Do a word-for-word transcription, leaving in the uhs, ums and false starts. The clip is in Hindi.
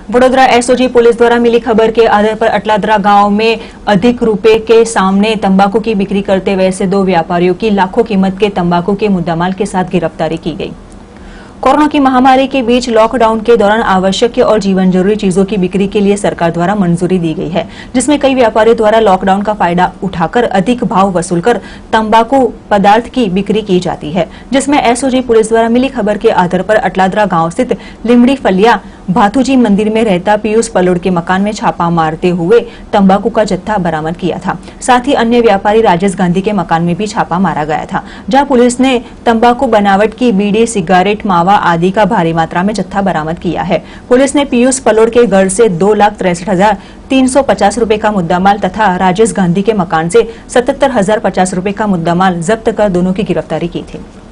वडोदरा एसओजी पुलिस द्वारा मिली खबर के आधार पर अटलादरा गांव में अधिक रुपए के सामने तंबाकू की बिक्री करते हुए ऐसे दो व्यापारियों की लाखों कीमत के तंबाकू के मुद्दामाल के साथ गिरफ्तारी की गई। कोरोना की महामारी के बीच लॉकडाउन के दौरान आवश्यक और जीवन जरूरी चीजों की बिक्री के लिए सरकार द्वारा मंजूरी दी गई है, जिसमें कई व्यापारियों द्वारा लॉकडाउन का फायदा उठाकर अधिक भाव वसूलकर तंबाकू पदार्थ की बिक्री की जाती है, जिसमें एसओजी पुलिस द्वारा मिली खबर के आधार पर अटलादरा गांव स्थित लिमड़ी फलिया भाथूजी मंदिर में रहता पीयूष पलोड़ के मकान में छापा मारते हुए तंबाकू का जत्था बरामद किया था। साथ ही अन्य व्यापारी राजेश गांधी के मकान में भी छापा मारा गया था, जहां पुलिस ने तंबाकू बनावट की बीड़ी, सिगारेट, मावा आदि का भारी मात्रा में जत्था बरामद किया है। पुलिस ने पीयूष पलोड़ के घर से दो लाख तिरसठ हजार तीन सौ पचास रूपये का मुद्दामाल तथा राजेश गांधी के मकान से सतहत्तर हजार पचास रूपये का मुद्दामाल जब्त कर दोनों की गिरफ्तारी की थी।